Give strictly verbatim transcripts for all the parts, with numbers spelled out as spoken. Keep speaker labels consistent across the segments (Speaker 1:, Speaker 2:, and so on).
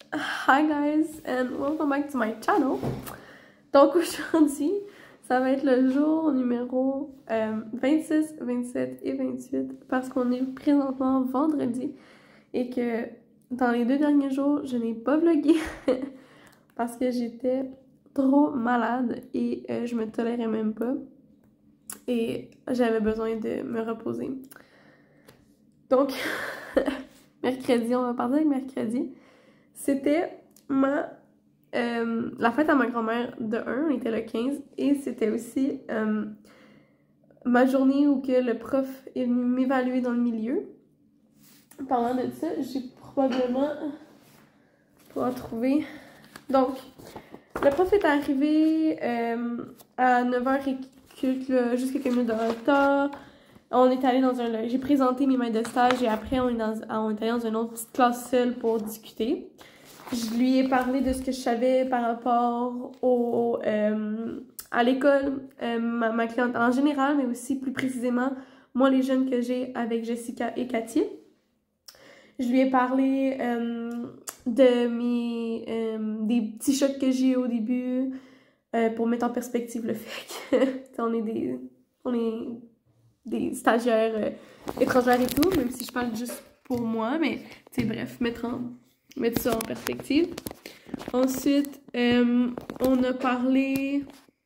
Speaker 1: Hi guys and welcome back to my channel. Donc aujourd'hui, ça va être le jour numéro euh, vingt-six, vingt-sept et vingt-huit parce qu'on est présentement vendredi et que dans les deux derniers jours, je n'ai pas vlogué parce que j'étais trop malade et euh, je me tolérais même pas et j'avais besoin de me reposer. Donc, mercredi, on va parler avec mercredi. C'était ma euh, la fête à ma grand-mère de un, on était le quinze, et c'était aussi euh, ma journée où que le prof est venu m'évaluer dans le milieu. Parlant de ça, j'ai probablement pouvoir trouver. Donc, le prof est arrivé euh, à neuf heures et quelques, juste quelques minutes de retard. On est allé dans un... J'ai présenté mes maîtres de stage et après, on est, dans, on est allé dans une autre petite classe seule pour discuter. Je lui ai parlé de ce que je savais par rapport au, euh, à l'école, euh, ma, ma cliente en général, mais aussi plus précisément, moi, les jeunes que j'ai avec Jessica et Cathy. Je lui ai parlé euh, de mes, euh, des petits chocs que j'ai eu au début euh, pour mettre en perspective le fait que on est des, on est des stagiaires euh, étrangères et tout, même si je parle juste pour moi, mais tu sais, bref, mettre en... mettre ça en perspective. Ensuite, euh, on a parlé...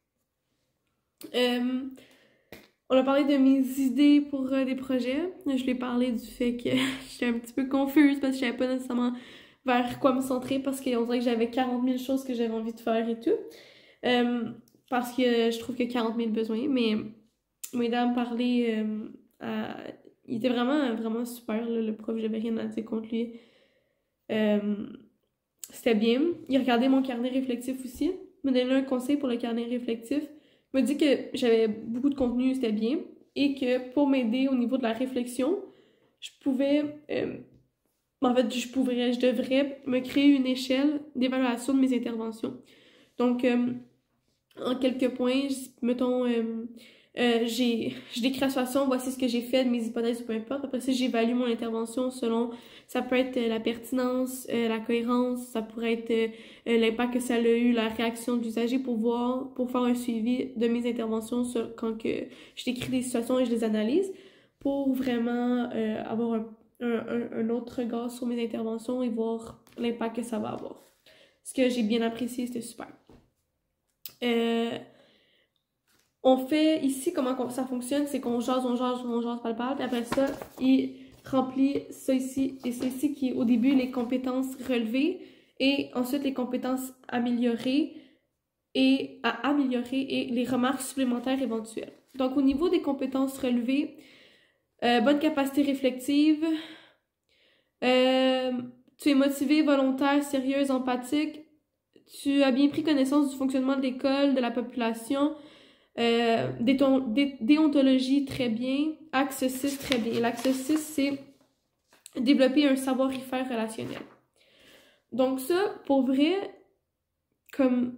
Speaker 1: Euh, on a parlé de mes idées pour euh, des projets. Je lui ai parlé du fait que j'étais un petit peu confuse parce que je savais pas nécessairement vers quoi me centrer parce qu'on dirait que j'avais quarante mille choses que j'avais envie de faire et tout. Euh, parce que je trouve qu'il y a quarante mille besoins. Mais mesdames parlaient... Euh, à... Il était vraiment, vraiment super, là, le prof. J'avais rien à dire contre lui. Euh, C'était bien. Il a regardé mon carnet réflectif aussi. Il m'a donné un conseil pour le carnet réflectif. Il m'a dit que j'avais beaucoup de contenu, c'était bien. Et que pour m'aider au niveau de la réflexion, je pouvais... Euh, en fait, je pourrais, je devrais me créer une échelle d'évaluation de mes interventions. Donc, euh, en quelques points, mettons... Euh, Euh, j'ai des créations, voici ce que j'ai fait, de mes hypothèses ou peu importe. Après ça, j'évalue mon intervention selon, ça peut être euh, la pertinence, euh, la cohérence, ça pourrait être euh, l'impact que ça a eu, la réaction de l'usager pour voir, pour faire un suivi de mes interventions sur, quand que je décris des situations et je les analyse pour vraiment euh, avoir un, un, un autre regard sur mes interventions et voir l'impact que ça va avoir. Ce que j'ai bien apprécié, c'était super. Euh, On fait ici, comment ça fonctionne, c'est qu'on jase, on jase, on jase, palpable, puis après ça, il remplit ça ici et ça ici qui est au début les compétences relevées et ensuite les compétences améliorées et à améliorer et les remarques supplémentaires éventuelles. Donc au niveau des compétences relevées, euh, bonne capacité réflexive, euh, tu es motivé, volontaire, sérieuse, empathique, tu as bien pris connaissance du fonctionnement de l'école, de la population. Euh, dé déontologie, très bien. Axe six, très bien. L'axe six, c'est développer un savoir-faire relationnel. Donc ça, pour vrai, comme...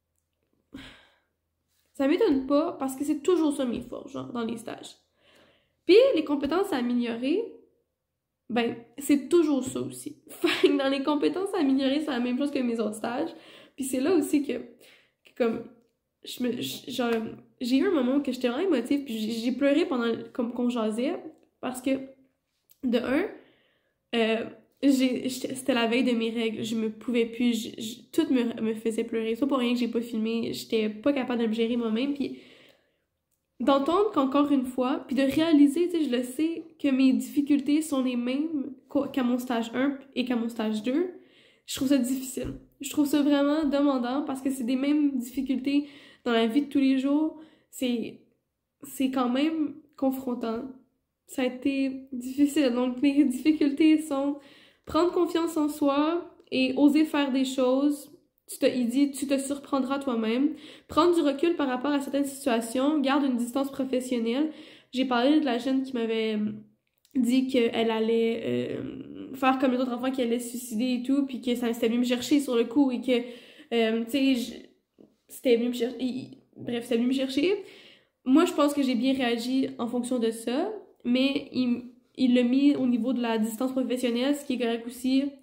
Speaker 1: ça m'étonne pas parce que c'est toujours ça mes forces, genre, dans les stages. Puis, les compétences à améliorer, ben, c'est toujours ça aussi. Dans les compétences à améliorer, c'est la même chose que mes autres stages. Puis c'est là aussi que, que comme... je me genre j'ai eu un moment où j'étais vraiment émotive puis j'ai pleuré pendant comme qu'on jasait parce que de un euh, j'ai c'était la veille de mes règles, je me pouvais plus, je, je, tout me, me faisait pleurer. C'est pas pour rien que j'ai pas filmé, j'étais pas capable de me gérer moi-même, puis d'entendre qu'encore une fois, puis de réaliser, tu sais, je le sais, que mes difficultés sont les mêmes qu'à mon stage un et qu'à mon stage deux, je trouve ça difficile. Je trouve ça vraiment demandant parce que c'est des mêmes difficultés dans la vie de tous les jours. C'est c'est quand même confrontant. Ça a été difficile. Donc, les difficultés sont prendre confiance en soi et oser faire des choses. Tu te, il dit, tu te surprendras toi-même. Prendre du recul par rapport à certaines situations. Garde une distance professionnelle. J'ai parlé de la jeune qui m'avait dit qu'elle allait euh, faire comme les autres enfants, qui allaient se suicider et tout, puis que ça s'était venu me chercher sur le coup et que, euh, tu sais, c'était venu me chercher. Bref, c'était venu me chercher. Moi, je pense que j'ai bien réagi en fonction de ça, mais il il l'a mis au niveau de la distance professionnelle, ce qui est correct aussi.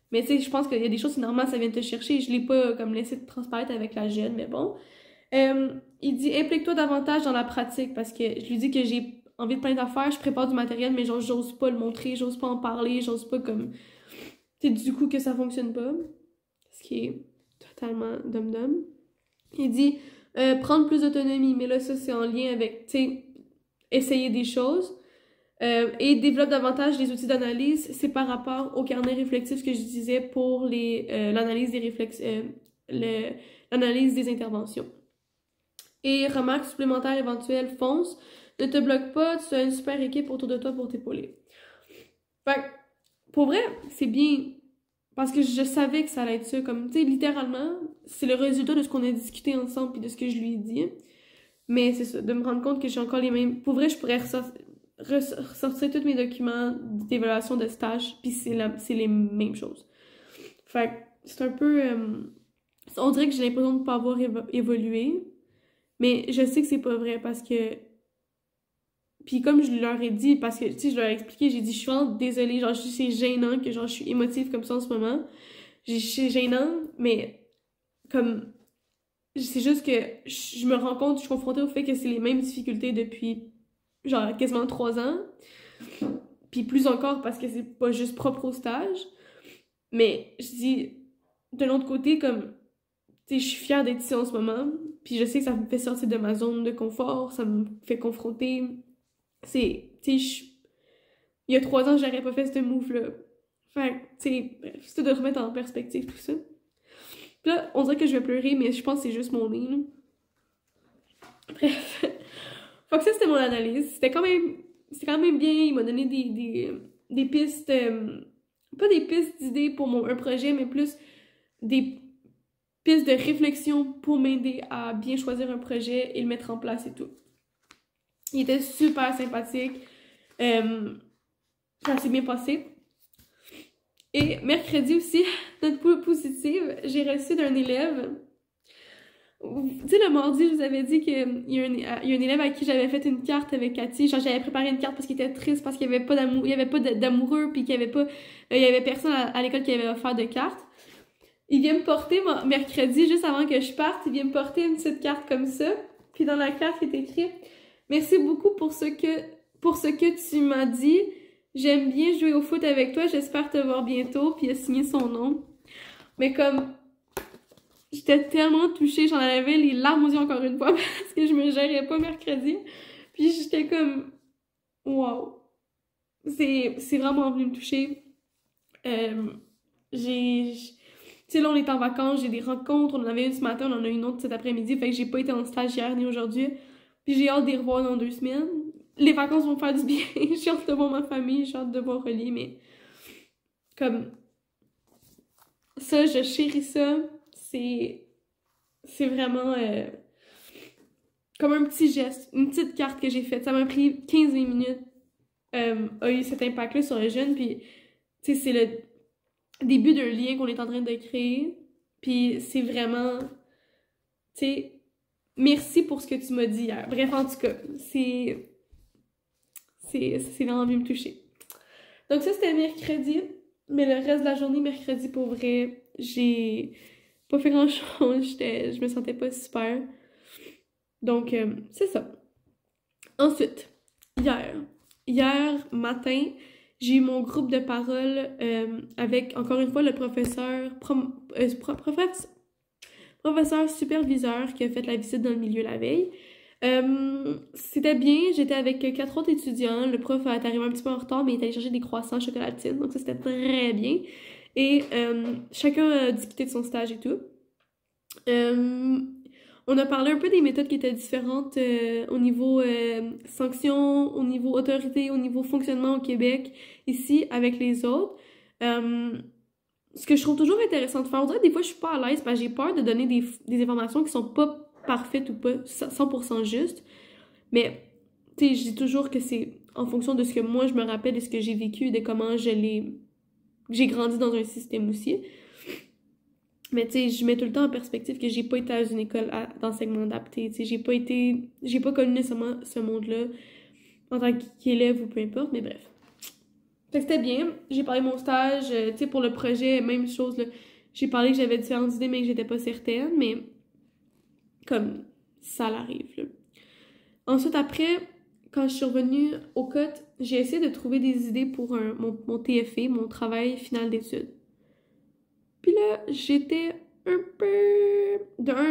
Speaker 1: Mais tu sais, je pense qu'il y a des choses, c'est normal, ça vient te chercher. Je l'ai pas comme laissé transparaître avec la jeune, mais bon. Euh, il dit implique-toi davantage dans la pratique parce que je lui dis que j'ai envie de plein d'affaires, je prépare du matériel, mais genre j'ose pas le montrer, j'ose pas en parler, j'ose pas comme. Tu sais, du coup que ça fonctionne pas. Ce qui est totalement dum-dum. Il dit euh, prendre plus d'autonomie, mais là, ça c'est en lien avec, tu sais, essayer des choses. Euh, et développe davantage les outils d'analyse. C'est par rapport au carnet réflexif que je disais pour les euh, l'analyse des réflex euh, le, l'analyse des interventions. Et remarque supplémentaire éventuelle, fonce. Ne te bloque pas, tu as une super équipe autour de toi pour t'épauler. Fait que, pour vrai, c'est bien parce que je savais que ça allait être ça. Comme, tu sais, littéralement, c'est le résultat de ce qu'on a discuté ensemble puis de ce que je lui ai dit. Mais c'est ça, de me rendre compte que j'ai encore les mêmes. Pour vrai, je pourrais ressortir. ressortir tous mes documents d'évaluation de stage, puis c'est les mêmes choses. Fait que c'est un peu... Euh, on dirait que j'ai l'impression de ne pas avoir évo évolué, mais je sais que c'est pas vrai parce que... Puis comme je leur ai dit, parce que, tu sais, je leur ai expliqué, j'ai dit, je suis vraiment désolée, genre, c'est gênant que, genre, je suis émotive comme ça en ce moment. C'est gênant, mais comme... C'est juste que je me rends compte, je suis confrontée au fait que c'est les mêmes difficultés depuis genre quasiment trois ans. Puis plus encore parce que c'est pas juste propre au stage. Mais je dis, de l'autre côté, comme, tu sais, je suis fière d'être ici en ce moment. Puis je sais que ça me fait sortir de ma zone de confort, ça me fait confronter. C'est, tu sais, il y a trois ans, j'aurais pas fait ce move-là. Fait que, tu sais, bref, c'est de remettre en perspective tout ça. Puis là, on dirait que je vais pleurer, mais je pense que c'est juste mon nez, là. Bref. Fait que ça, c'était mon analyse. C'était quand même, c'était quand même bien. Il m'a donné des, des, des pistes, euh, pas des pistes d'idées pour mon, un projet, mais plus des pistes de réflexion pour m'aider à bien choisir un projet et le mettre en place et tout. Il était super sympathique. Euh, ça s'est bien passé. Et mercredi aussi, notre positive, j'ai reçu d'un élève. Tu sais, le mardi, je vous avais dit qu'il y, y a un élève à qui j'avais fait une carte avec Cathy. Genre, j'avais préparé une carte parce qu'il était triste, parce qu'il n'y avait pas d'amour, il y avait pas d'amoureux, puis qu'il n'y avait pas, euh, il y avait personne à, à l'école qui avait offert de carte. Il vient me porter, moi, mercredi, juste avant que je parte, il vient me porter une petite carte comme ça. Puis dans la carte, il est écrit « Merci beaucoup pour ce que, pour ce que tu m'as dit. J'aime bien jouer au foot avec toi. J'espère te voir bientôt. » Puis il a signé son nom. Mais comme... J'étais tellement touchée, j'en avais les larmes aux yeux encore une fois parce que je me gérais pas mercredi. Puis j'étais comme, wow, c'est vraiment venu me toucher. Euh, j'ai, tu sais, là on est en vacances, j'ai des rencontres, on en avait une ce matin, on en a une autre cet après-midi, fait que j'ai pas été en stage hier ni aujourd'hui. Puis j'ai hâte de les revoir dans deux semaines. Les vacances vont me faire du bien, j'ai hâte de voir ma famille, j'ai hâte de voir Rolly, mais comme ça, je chéris ça. C'est c'est vraiment euh, comme un petit geste, une petite carte que j'ai faite. Ça m'a pris quinze vingt minutes, euh, a eu cet impact-là sur les jeunes. Puis, tu sais, c'est le début d'un lien qu'on est en train de créer. Puis, c'est vraiment, tu sais, merci pour ce que tu m'as dit hier. Bref, en tout cas, c'est c'est vraiment venu me toucher. Donc, ça, c'était mercredi. Mais le reste de la journée, mercredi, pour vrai, j'ai pas fait grand-chose, je me sentais pas super. Donc, euh, c'est ça. Ensuite, hier, hier matin, j'ai eu mon groupe de parole euh, avec, encore une fois, le professeur, prom, euh, professeur, professeur superviseur qui a fait la visite dans le milieu la veille. Euh, c'était bien, j'étais avec quatre autres étudiants, le prof est arrivé un petit peu en retard, mais il est allé chercher des croissants chocolatines, donc ça c'était très bien. Et euh, chacun a discuté de son stage et tout. Euh, on a parlé un peu des méthodes qui étaient différentes euh, au niveau euh, sanctions, au niveau autorité, au niveau fonctionnement au Québec, ici, avec les autres. Euh, ce que je trouve toujours intéressant de faire, on dirait que des fois je suis pas à l'aise parce que j'ai peur de donner des, des informations qui sont pas parfaites ou pas cent pour cent justes. Mais, tu sais, je dis toujours que c'est en fonction de ce que moi je me rappelle, de ce que j'ai vécu, de comment je l'ai... J'ai grandi dans un système aussi. Mais tu sais, je mets tout le temps en perspective que j'ai pas été à une école d'enseignement adapté. Tu sais, j'ai pas été... J'ai pas connu nécessairement ce monde-là en tant qu'élève ou peu importe, mais bref. Fait que c'était bien. J'ai parlé de mon stage, euh, tu sais, pour le projet, même chose, là. J'ai parlé que j'avais différentes idées, mais que j'étais pas certaine, mais comme ça l'arrive, là. Ensuite, après, quand je suis revenue au C O T, j'ai essayé de trouver des idées pour un, mon, mon T F E, mon travail final d'études. Puis là, j'étais un peu... D'un,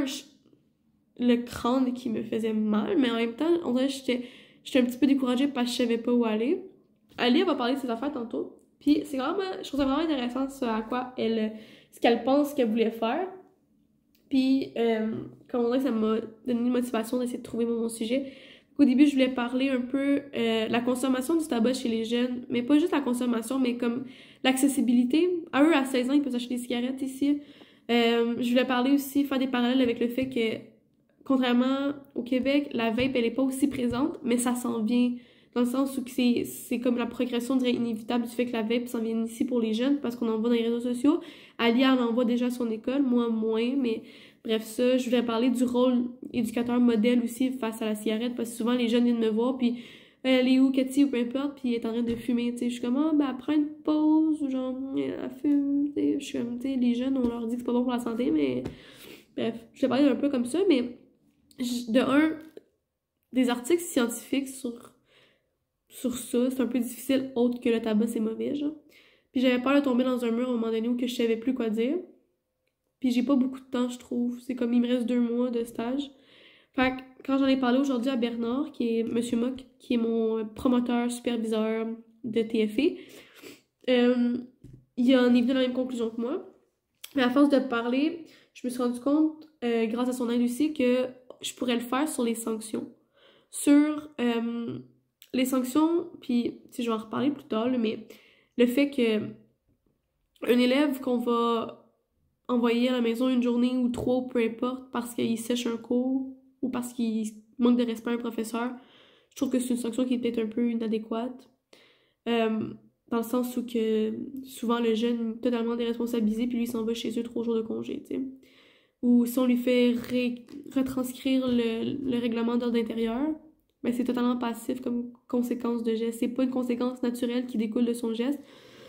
Speaker 1: le crâne qui me faisait mal, mais en même temps, on dirait que j'étais, j'étais un petit peu découragée parce que je savais pas où aller. Ali, elle va parler de ses affaires tantôt. Puis c'est vraiment, je trouve ça vraiment intéressant ce à quoi elle, ce qu'elle pense qu'elle voulait faire. Puis, euh, comme on dirait que ça m'a donné une motivation d'essayer de trouver mon, mon sujet. Au début, je voulais parler un peu euh, la consommation du tabac chez les jeunes, mais pas juste la consommation, mais comme l'accessibilité. À eux, à seize ans, ils peuvent acheter des cigarettes ici. Euh, je voulais parler aussi, faire des parallèles avec le fait que, contrairement au Québec, la vape, elle est pas aussi présente, mais ça s'en vient. Dans le sens où c'est, c'est comme la progression, je dirais, inévitable du fait que la vape s'en vient ici pour les jeunes, parce qu'on en voit dans les réseaux sociaux. Ali, elle en voit déjà à son école, moi moins, mais bref, ça, je voulais parler du rôle éducateur modèle aussi face à la cigarette, parce que souvent les jeunes viennent me voir, puis elle est où, Cathy, ou peu importe, puis elle est en train de fumer, tu sais. Je suis comme, ah, ben, prends une pause, ou genre, elle fume, tu sais. Je suis comme, tu sais, les jeunes, on leur dit que c'est pas bon pour la santé, mais bref, je vais parler un peu comme ça, mais de un, des articles scientifiques sur sur ça, c'est un peu difficile, autre que le tabac, c'est mauvais, genre. Puis j'avais peur de tomber dans un mur à un moment donné où que je savais plus quoi dire. Puis j'ai pas beaucoup de temps, je trouve. C'est comme il me reste deux mois de stage. Fait que quand j'en ai parlé aujourd'hui à Bernard, qui est Monsieur Mock, qui est mon promoteur, superviseur de T F E, euh, il en est venu à la même conclusion que moi. Mais à force de parler, je me suis rendu compte, euh, grâce à son aide aussi, que je pourrais le faire sur les sanctions. Sur... Euh, les sanctions, puis je vais en reparler plus tard, là, mais le fait que un élève qu'on va envoyer à la maison une journée ou trois, peu importe, parce qu'il sèche un cours ou parce qu'il manque de respect à un professeur, je trouve que c'est une sanction qui est peut-être un peu inadéquate. Euh, dans le sens où que souvent le jeune est totalement déresponsabilisé, puis lui s'en va chez eux trois jours de congé, tu sais. Ou si on lui fait ré retranscrire le, le règlement d'ordre intérieur, ben c'est totalement passif comme conséquence de geste. C'est pas une conséquence naturelle qui découle de son geste.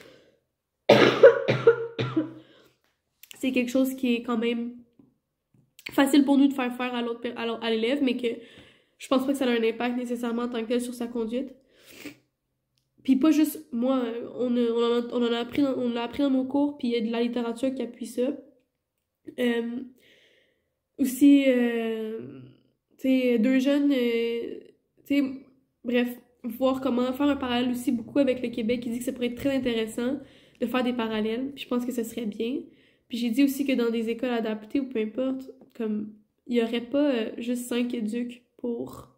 Speaker 1: C'est quelque chose qui est quand même facile pour nous de faire faire à l'autre à l'élève, mais que je pense pas que ça a un impact nécessairement en tant que tel sur sa conduite. Puis pas juste moi, on, a, on, en, a, on en a appris dans, on l'a appris dans mon cours, puis il y a de la littérature qui appuie ça. Euh, aussi, euh, tu sais, deux jeunes... Euh, T'sais, bref, voir comment faire un parallèle aussi beaucoup avec le Québec, qui dit que ça pourrait être très intéressant de faire des parallèles, puis je pense que ce serait bien. Puis j'ai dit aussi que dans des écoles adaptées ou peu importe, comme il y aurait pas euh, juste cinq éducs pour,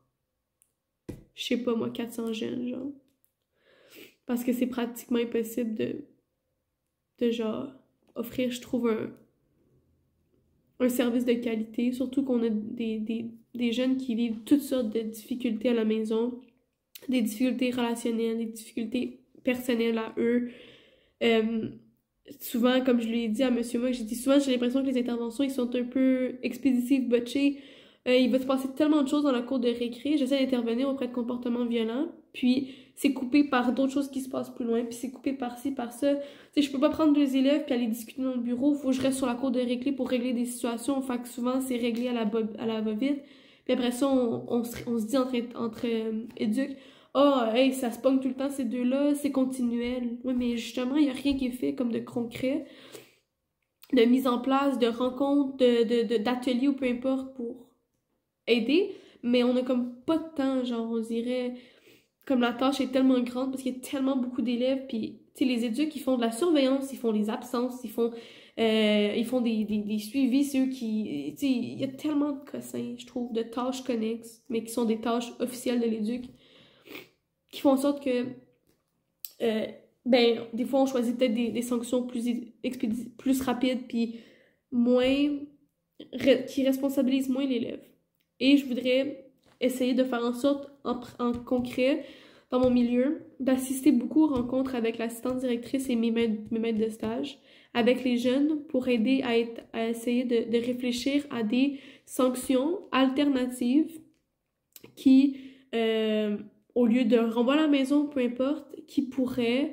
Speaker 1: je sais pas moi, quatre cents jeunes, genre. Parce que c'est pratiquement impossible de, de genre, offrir, je trouve, un, un service de qualité, surtout qu'on a des, des, des jeunes qui vivent toutes sortes de difficultés à la maison, des difficultés relationnelles, des difficultés personnelles à eux. Euh, souvent, comme je l'ai dit à Monsieur Mock, j'ai dit souvent, j'ai l'impression que les interventions, ils sont un peu expéditives, botchées. Euh, il va se passer tellement de choses dans la cour de récré. J'essaie d'intervenir auprès de comportements violents, puis c'est coupé par d'autres choses qui se passent plus loin, puis c'est coupé par-ci, par ça. Tu sais, je peux pas prendre deux élèves puis aller discuter dans le bureau. Faut que je reste sur la cour de récré pour régler des situations. Fait que souvent, c'est réglé à la, à la va-vite. Puis après ça, on, on, se, on se dit entre, entre euh, éduques, ah, oh, hey, ça se pogne tout le temps, ces deux-là, c'est continuel. Oui, mais justement, il n'y a rien qui est fait comme de concret, de mise en place, de rencontres, de, de, de, d'ateliers ou peu importe pour aider. Mais on a comme pas de temps, genre, on dirait, comme la tâche est tellement grande parce qu'il y a tellement beaucoup d'élèves. Puis, tu sais, les éduques, ils font de la surveillance, ils font les absences, ils font, euh, ils font des, des, des suivis, ceux qui, tu sais, il y a tellement de cossins, je trouve, de tâches connexes, mais qui sont des tâches officielles de l'éduc, qui font en sorte que, euh, ben, des fois, on choisit peut-être des, des sanctions plus, expédi plus rapides, puis moins, re qui responsabilisent moins l'élève. Et je voudrais essayer de faire en sorte, en, en concret, dans mon milieu, d'assister beaucoup aux rencontres avec l'assistante directrice et mes maîtres, mes maîtres de stage, avec les jeunes, pour aider à, être, à essayer de, de réfléchir à des sanctions alternatives qui... Euh, au lieu de renvoi à la maison, peu importe, qui pourrait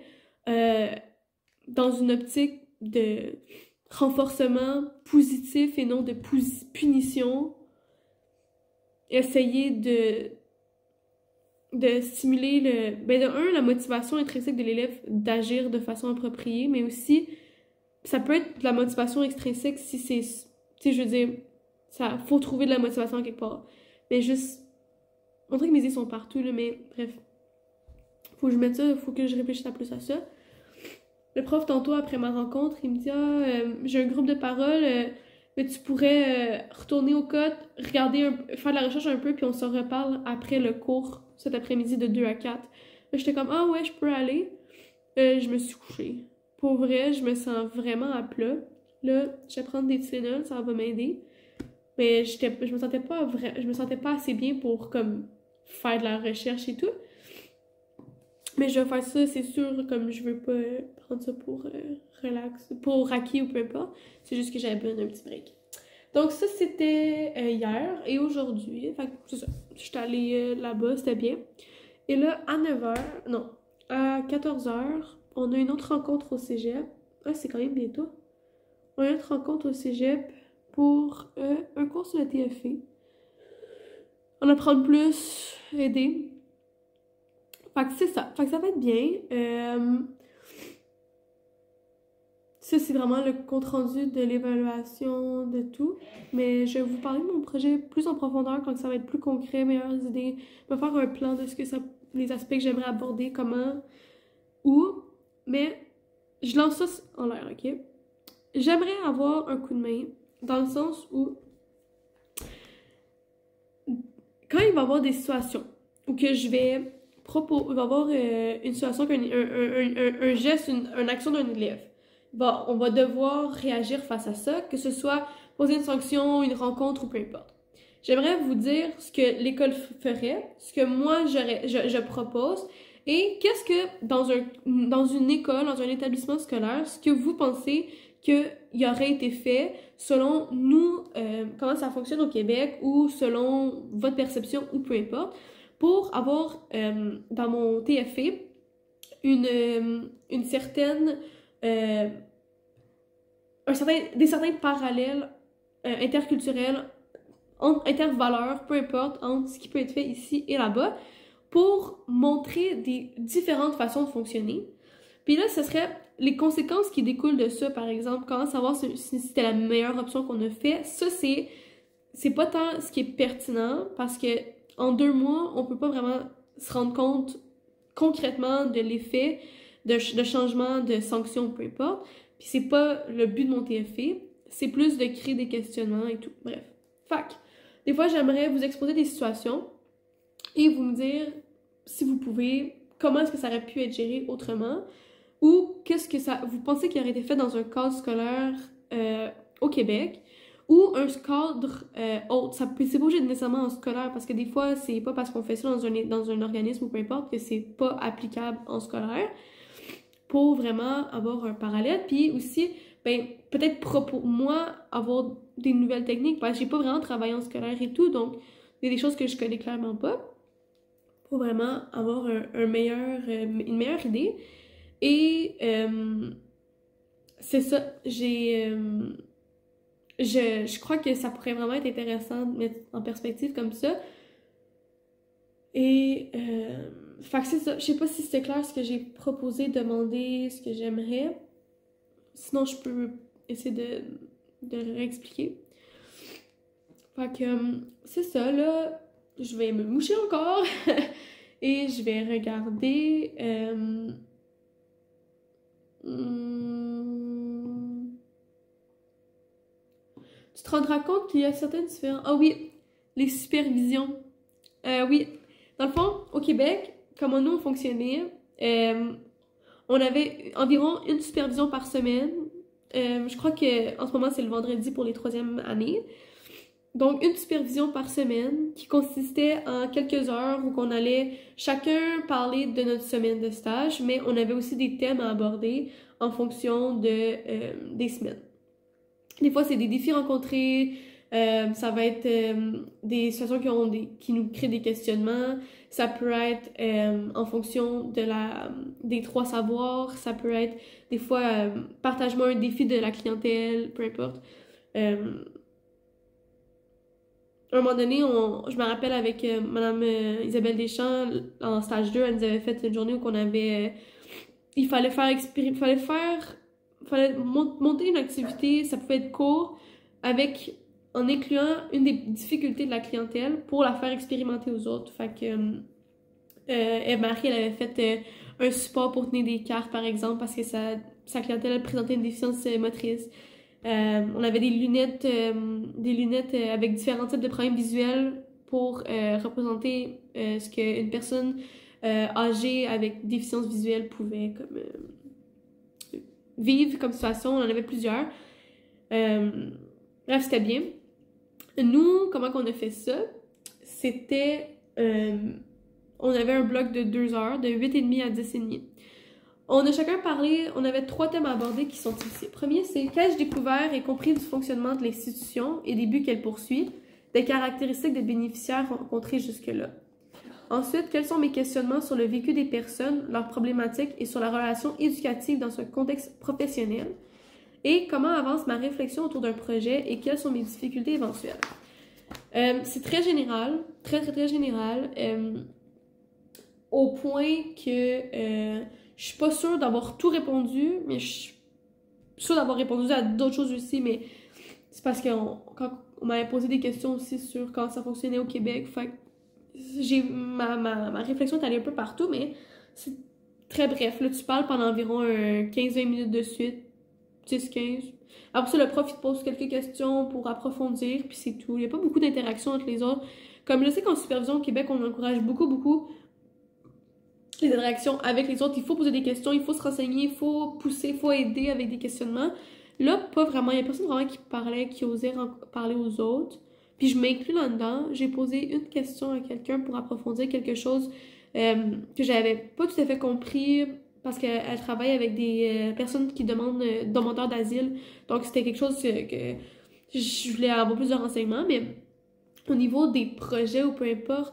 Speaker 1: euh, dans une optique de renforcement positif et non de punition. Essayer de, de stimuler le, ben de un, la motivation intrinsèque de l'élève d'agir de façon appropriée, mais aussi, ça peut être de la motivation extrinsèque si c'est, tu sais, je veux dire, ça, faut trouver de la motivation quelque part. Mais juste, on dirait que mes idées sont partout, là, mais bref. Faut que je mette ça, faut que je réfléchisse à plus à ça. Le prof, tantôt, après ma rencontre, il me dit « Ah, euh, j'ai un groupe de parole, euh, mais tu pourrais euh, retourner au code, regarder, un, faire de la recherche un peu, puis on se reparle après le cours, cet après-midi, de deux à quatre. » J'étais comme « Ah ouais, je peux aller. Euh, » Je me suis couchée. Pour vrai, je me sens vraiment à plat. Là, je vais prendre des Tylenol, ça va m'aider. Mais j'étais, je me sentais pas vrai, je me sentais pas assez bien pour comme faire de la recherche et tout. Mais je vais faire ça, c'est sûr, comme je veux pas euh, prendre ça pour euh, relax, pour acquis ou peu importe. C'est juste que j'avais besoin d'un petit break. Donc ça, c'était euh, hier et aujourd'hui. Fait que c'est ça. Je suis allée euh, là-bas, c'était bien. Et là, à neuf heures, non, à quatorze heures, on a une autre rencontre au cégep. Ah, c'est quand même bientôt. On a une autre rencontre au cégep pour euh, un cours sur le T F E. En apprendre plus, aider. Fait que c'est ça. Fait que ça va être bien. Euh... Ça, c'est vraiment le compte-rendu de l'évaluation de tout. Mais je vais vous parler de mon projet plus en profondeur quand ça va être plus concret, meilleures idées. Je vais faire un plan de ce que ça, les aspects que j'aimerais aborder, comment, où. Mais je lance ça en l'air, ok? J'aimerais avoir un coup de main dans le sens où quand il va y avoir des situations où que je vais proposer, il va y avoir euh, une situation, un, un, un, un geste, une, une action d'un élève. Bon, on va devoir réagir face à ça, que ce soit poser une sanction, une rencontre ou peu importe. J'aimerais vous dire ce que l'école ferait, ce que moi j'aurais, je, je propose, et qu'est-ce que dans, un, dans une école, dans un établissement scolaire, ce que vous pensez qu'il aurait été fait selon nous, euh, comment ça fonctionne au Québec, ou selon votre perception, ou peu importe, pour avoir euh, dans mon T F E une, euh, une certaine... Euh, un certain, des certains parallèles euh, interculturels, entre, intervaleurs, peu importe, entre ce qui peut être fait ici et là-bas, pour montrer des différentes façons de fonctionner. Puis là, ce serait les conséquences qui découlent de ça, par exemple, comment savoir si, si c'était la meilleure option qu'on a fait. Ça, c'est, c'est pas tant ce qui est pertinent, parce que en deux mois, on peut pas vraiment se rendre compte concrètement de l'effet de, de changement, de sanctions, peu importe. Puis c'est pas le but de mon T F E, c'est plus de créer des questionnements et tout. Bref. Fac. Des fois, j'aimerais vous exposer des situations et vous me dire, si vous pouvez, comment est-ce que ça aurait pu être géré autrement, ou qu'est-ce que ça, vous pensez qu'il aurait été fait dans un cadre scolaire euh, au Québec, ou un cadre euh, autre. Ça peut, c'est pas obligé de nécessairement en scolaire, parce que des fois, c'est pas parce qu'on fait ça dans un, dans un organisme ou peu importe que c'est pas applicable en scolaire, pour vraiment avoir un parallèle. Puis aussi, ben, peut-être pour moi, avoir des nouvelles techniques, parce que j'ai pas vraiment travaillé en scolaire et tout, donc il y a des choses que je connais clairement pas, pour vraiment avoir un, un meilleur, euh, une meilleure idée. Et euh, c'est ça, j'ai... Euh, je, je crois que ça pourrait vraiment être intéressant de mettre en perspective comme ça. Et... Euh, fait que c'est ça. Je sais pas si c'était clair ce que j'ai proposé, demandé, ce que j'aimerais. Sinon, je peux essayer de, de réexpliquer. Fait que euh, c'est ça, là. Je vais me moucher encore. Et je vais regarder... Euh, hum, tu te rendras compte qu'il y a certaines différences... Ah oui, les supervisions. Euh, oui, dans le fond, au Québec... Comment nous on fonctionnait, euh, on avait environ une supervision par semaine. Euh, je crois qu'en ce moment, c'est le vendredi pour les troisièmes années. Donc, une supervision par semaine qui consistait en quelques heures où on allait chacun parler de notre semaine de stage, mais on avait aussi des thèmes à aborder en fonction de, euh, des semaines. Des fois, c'est des défis rencontrés, Euh, ça va être euh, des situations qui, ont des, qui nous créent des questionnements. Ça peut être euh, en fonction de la, des trois savoirs. Ça peut être des fois euh, partage-moi un défi de la clientèle, peu importe. Euh, à un moment donné, on, je me rappelle avec euh, Madame euh, Isabelle Deschamps, en stage deux, elle nous avait fait une journée où on avait... Euh, il fallait faire expéri- fallait faire... fallait mon- monter une activité, ça pouvait être court, avec... en incluant une des difficultés de la clientèle pour la faire expérimenter aux autres. Fait que... Euh, Eve-Marie, elle avait fait euh, un support pour tenir des cartes, par exemple, parce que sa, sa clientèle elle présentait une déficience euh, motrice. Euh, on avait des lunettes, euh, des lunettes euh, avec différents types de problèmes visuels pour euh, représenter euh, ce qu'une personne euh, âgée avec déficience visuelle pouvait comme, euh, vivre comme situation. On en avait plusieurs. Euh, bref, c'était bien. Nous, comment qu'on a fait ça? C'était... Euh, on avait un bloc de deux heures, de huit heures trente à dix heures trente. On a chacun parlé, on avait trois thèmes à aborder qui sont ici. Le premier, c'est qu'ai-je découvert et compris du fonctionnement de l'institution et des buts qu'elle poursuit, des caractéristiques des bénéficiaires rencontrés jusque-là. Ensuite, quels sont mes questionnements sur le vécu des personnes, leurs problématiques et sur la relation éducative dans ce contexte professionnel, et comment avance ma réflexion autour d'un projet et quelles sont mes difficultés éventuelles. Euh, c'est très général, très très très général, euh, au point que euh, je suis pas sûre d'avoir tout répondu, mais je suis sûre d'avoir répondu à d'autres choses aussi, mais c'est parce que on, quand on m'avait posé des questions aussi sur comment ça fonctionnait au Québec, fait j'ai ma, ma, ma réflexion est allée un peu partout, mais c'est très bref. Là, tu parles pendant environ quinze à vingt minutes de suite, dix à quinze. Après ça, le prof, il te pose quelques questions pour approfondir, puis c'est tout. Il n'y a pas beaucoup d'interaction entre les autres. Comme je sais qu'en supervision au Québec, on encourage beaucoup, beaucoup les interactions avec les autres. Il faut poser des questions, il faut se renseigner, il faut pousser, il faut aider avec des questionnements. Là, pas vraiment. Il n'y a personne vraiment qui parlait, qui osait parler aux autres. Puis je m'inclus là-dedans. J'ai posé une question à quelqu'un pour approfondir quelque chose euh, que j'avais pas tout à fait compris parce qu'elle travaille avec des euh, personnes qui demandent euh, demandeurs d'asile. Donc c'était quelque chose que, que je voulais avoir plus de renseignements. Mais au niveau des projets ou peu importe,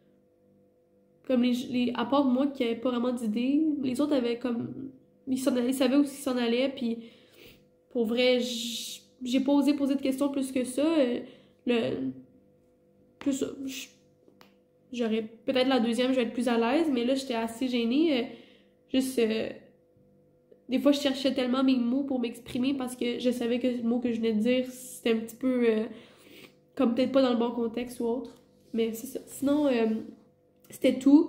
Speaker 1: comme les, les à part moi qui n'avais pas vraiment d'idées, les autres avaient comme... Ils, s'en allaient, ils savaient où ils s'en allaient, puis pour vrai, j'ai pas osé poser de questions plus que ça. Le... Plus... J'aurais... Peut-être la deuxième, je vais être plus à l'aise, mais là, j'étais assez gênée. Juste... Euh... Des fois, je cherchais tellement mes mots pour m'exprimer parce que je savais que le mot que je venais de dire, c'était un petit peu... Euh... comme peut-être pas dans le bon contexte ou autre. Mais c'est ça. Sinon... Euh... C'était tout.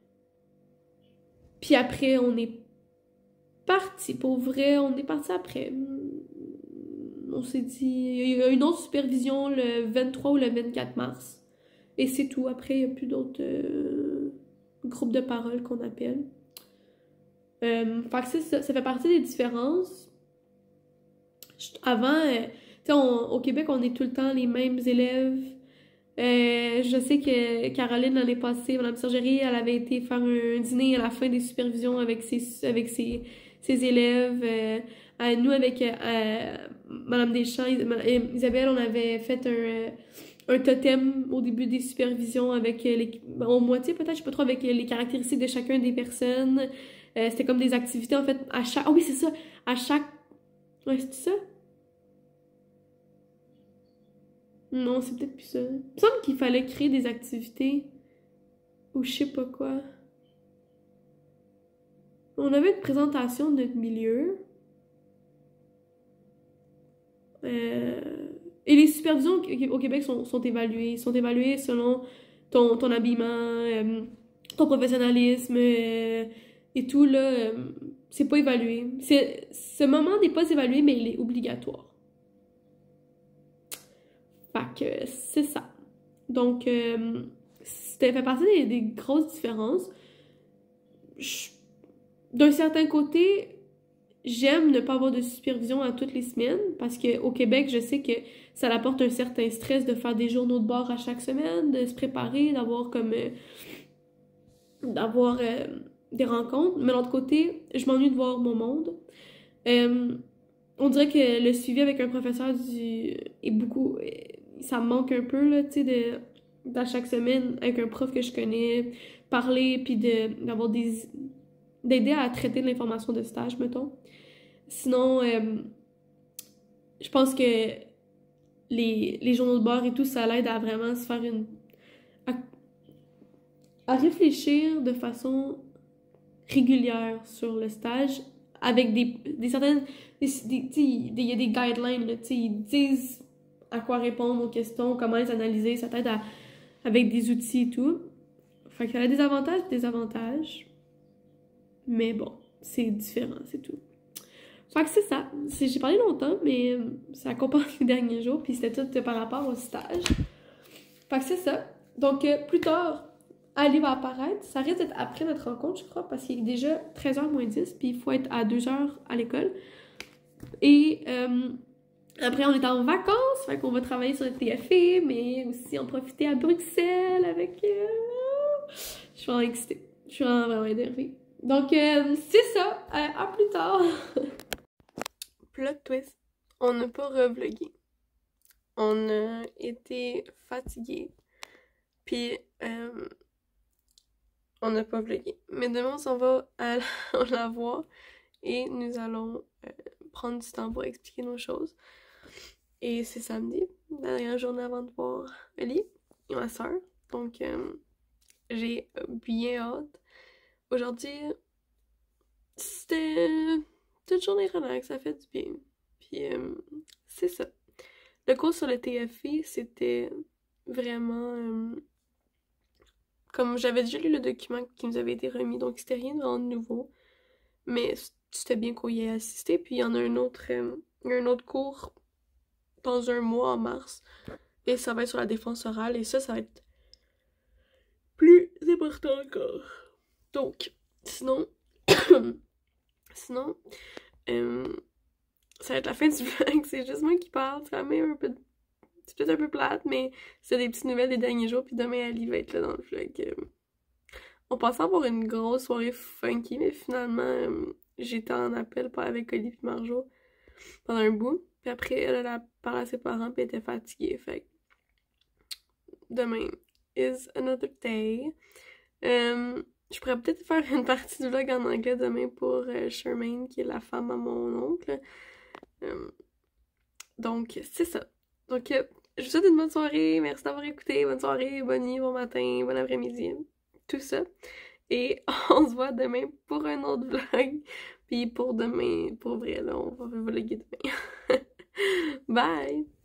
Speaker 1: Puis après, on est parti. Pour vrai, on est parti après. On s'est dit... Il y a une autre supervision le vingt-trois ou le vingt-quatre mars. Et c'est tout. Après, il n'y a plus d'autres euh, groupes de parole qu'on appelle. Euh, fait que ça, ça fait partie des différences. Avant, euh, tu sais, au Québec, on est tout le temps les mêmes élèves. Euh, je sais que Caroline, l'année passée, Mme Sergerie, elle avait été faire un dîner à la fin des supervisions avec ses, avec ses, ses élèves. Euh, à nous, avec euh, Mme Deschamps, Isabelle, on avait fait un, un totem au début des supervisions avec les, au moitié peut-être, je sais pas trop, avec les caractéristiques de chacun des personnes. Euh, c'était comme des activités, en fait, à chaque... Ah oui, c'est ça! À chaque... Ouais, c'est ça? Non, c'est peut-être plus ça. Il me semble qu'il fallait créer des activités ou je sais pas quoi. On avait une présentation de notre milieu. Euh... Et les supervisions au Québec sont, sont évaluées. sont évaluées selon ton, ton habillement, euh, ton professionnalisme euh, et tout, là. Euh, c'est pas évalué. Ce moment n'est pas évalué, mais il est obligatoire. Fait que c'est ça. Donc, euh, ça fait partie des, des grosses différences. D'un certain côté, j'aime ne pas avoir de supervision à toutes les semaines parce qu'au Québec, je sais que ça apporte un certain stress de faire des journaux de bord à chaque semaine, de se préparer, d'avoir comme... Euh, d'avoir euh, des rencontres. Mais de l'autre côté, je m'ennuie de voir mon monde. Euh, on dirait que le suivi avec un professeur du, est beaucoup... ça me manque un peu, là, tu sais, de, dans chaque semaine, avec un prof que je connais, parler, puis de, d'avoir des... d'aider à traiter de l'information de stage, mettons. Sinon, euh, je pense que les, les journaux de bord et tout, ça l'aide à vraiment se faire une... à, à réfléchir de façon régulière sur le stage, avec des, des certaines... Des, des, il y a des guidelines, là, ils disent à quoi répondre aux questions, comment les analyser, ça t'aide à, avec des outils et tout. Fait que ça a des avantages et des avantages. Mais bon, c'est différent, c'est tout. Fait que c'est ça. J'ai parlé longtemps, mais ça accompagne les derniers jours, puis c'était tout par rapport au stage. Fait que c'est ça. Donc, euh, plus tard, Ali va apparaître. Ça risque d'être après notre rencontre, je crois, parce qu'il est déjà treize heures moins dix, puis il faut être à deux heures à l'école. Et euh, après, on est en vacances, fait qu'on va travailler sur le T F E, mais aussi en profiter à Bruxelles avec... Euh... Je suis vraiment excitée. Je suis vraiment, vraiment énervée. Donc, euh, c'est ça. Euh, à plus tard. Plot twist. On n'a pas revlogué. On a été fatigués. Puis, euh, on n'a pas vlogué. Mais demain, on s'en va à la, la voir et nous allons euh, prendre du temps pour expliquer nos choses. Et c'est samedi, la dernière journée avant de voir Ellie et ma soeur. Donc, euh, j'ai bien hâte. Aujourd'hui, c'était toute journée relax, ça fait du bien. Puis, euh, c'est ça. Le cours sur le T F E, c'était vraiment... Euh, comme j'avais déjà lu le document qui nous avait été remis, donc c'était rien de vraiment nouveau. Mais c'était bien qu'on y ait assisté. Puis il y en a un autre, euh, un autre cours dans un mois en mars. Et ça va être sur la défense orale. Et ça, ça va être plus important encore. Donc, sinon... sinon... Euh, ça va être la fin du vlog. C'est juste moi qui parle. C'est quand même un peu... C'est peut-être un peu plate, mais c'est des petites nouvelles des derniers jours. Puis demain, Ali va être là dans le vlog. Euh, on pensait avoir une grosse soirée funky, mais finalement, euh, j'étais en appel avec Oli et Marjo pendant un bout. Puis après, elle a parlé à ses parents, puis elle était fatiguée. Fait que demain is another day. Euh, je pourrais peut-être faire une partie du vlog en anglais demain pour euh, Charmaine, qui est la femme à mon oncle. Euh, donc, c'est ça. Donc, euh, je vous souhaite une bonne soirée. Merci d'avoir écouté. Bonne soirée, bonne nuit, bon matin, bon après-midi. Tout ça. Et on se voit demain pour un autre vlog. Puis pour demain, pour vrai, là, on va vlogger demain. Bye!